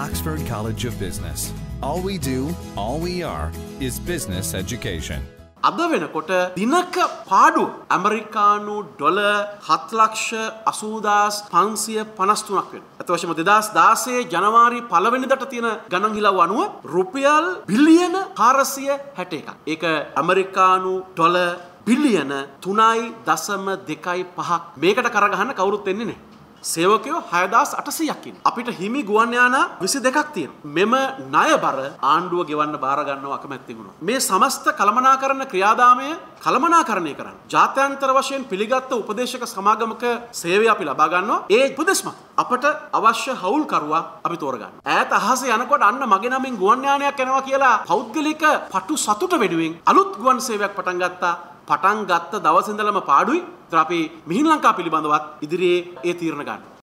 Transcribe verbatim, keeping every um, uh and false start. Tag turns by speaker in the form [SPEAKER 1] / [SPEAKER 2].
[SPEAKER 1] Oxford College of Business. All we do, all we are, is business education.
[SPEAKER 2] අද වෙනකොට දිනක පාඩුව ඇමරිකානු ඩොලර් හත් ලක්ෂ අසූ හදාස් පන්සිය පනස් තුනක් වෙනවා. අත වශයෙන්ම දෙදාස් දාසය ජනවාරි පළවෙනිදාට තියෙන ගණන් හිලව් අනුව රුපියල් බිලියන හාරසිය හැට එකක්. ඒක ඇමරිකානු ඩොලර් බිලියන තුනයි දශම දෙකයි පහක්. මේකට කරගහන්න කවුරුත් එන්නේ නැහැ. සේවකයෝ හයදාස් අටසීයක් ඉන්නවා. අපිට හිමි ගුවන් යානා විසි දෙකක් තියෙනවා. මෙම ණයබර ආණ්ඩුව ගෙවන්න බාර ගන්නව අකමැත්තෙන් වුණා. මේ සමස්ත කළමනාකරණ ක්‍රියාදාමය කළමනාකරණය කරන්න ජාත්‍යන්තර වශයෙන් පිළිගත් උපදේශක සමාගමක සේවය අපි ලබා ගන්නවා. ඒ උපදෙස්ම අපට අවශ්‍ය හවුල්කරුවා අපි තෝරගන්න. ඈත අහසේ යනකොට අන්න මගේ නමින් ගුවන් යානයක් එනවා කියලා පෞද්ගලික පටු සතුට වෙනුවෙන් අලුත් ගුවන් සේවයක් පටන් ගත්තා. පටන් ගත්ත දවස් ඉඳලම පාඩුයි. ඒතර අපි මිහින් ලංකා පිළිබඳවත් ඉදිරියේ ඒ තීරණ ගන්න.